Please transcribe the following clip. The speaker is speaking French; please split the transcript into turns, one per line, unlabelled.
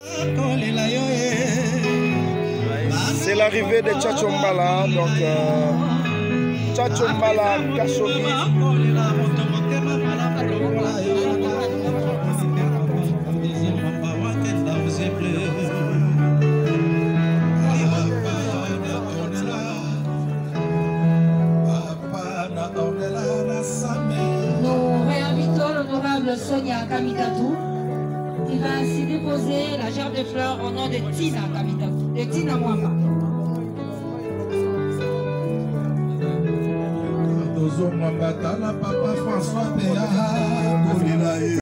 C'est l'arrivée de Tchatchombala, donc Tchatchombala Kashogi.
Nous réinvitons l'honorable Sonia Kamikatou qui va ainsi déposer la gerbe de fleurs au nom de Tina Kamikatou, de Tina Mwamba.
Papa François Péa,